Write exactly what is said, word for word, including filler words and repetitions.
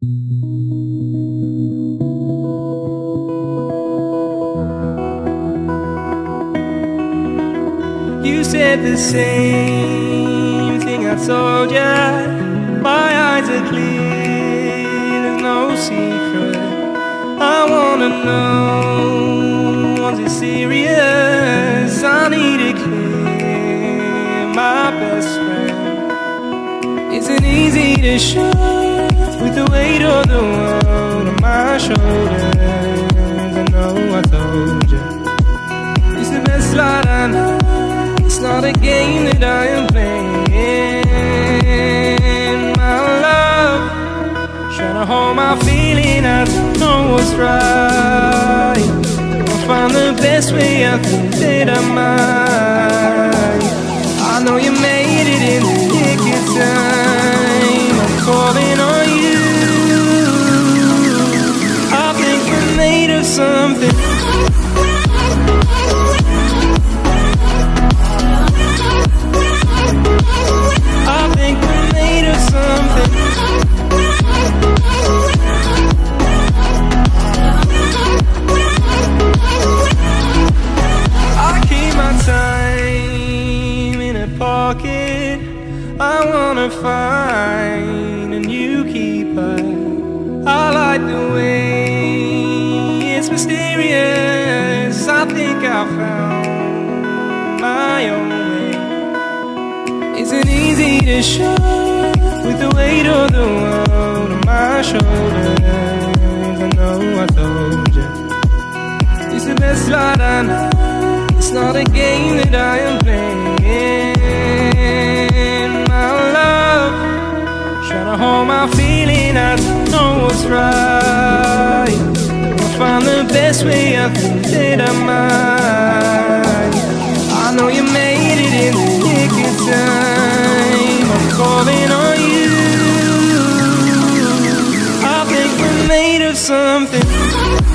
You said the same thing I told ya. My eyes are clear, there's no secret. I wanna know, was it serious? I need it clear, my best friend. Isn't easy to show with the weight of the world on my shoulders. I know I told ya, it's the best light I know. It's not a game that I am playing, my love. Trying to hold my feeling, I don't know what's right. I'll find the best way, I think that I might. I know you made it in the nick of time. I'm calling on you. I think we're made of something. I wanna find a new keeper. I like the way it's mysterious. I think I found my own way. Isn't easy to show with the weight of the world on my shoulders. I know I told you, it's the best light I know. It's not a game that I am playing, my love. Trying to hold my feeling, I don't know what's right. I'll find the best way, I think that I might. I know you made it in the nick of time. I'm calling on you. I think we're made of something.